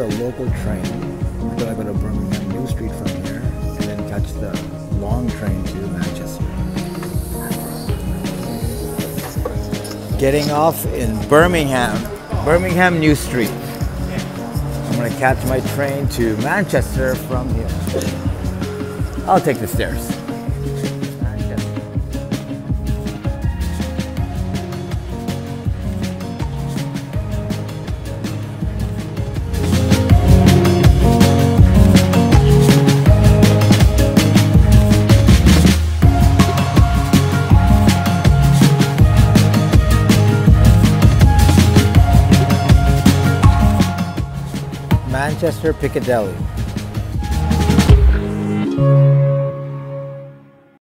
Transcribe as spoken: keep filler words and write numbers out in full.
local train. I'm going to go to Birmingham New Street from here and then catch the long train to Manchester. Getting off in Birmingham, Birmingham New Street. I'm going to catch my train to Manchester from here. I'll take the stairs. Manchester Piccadilly.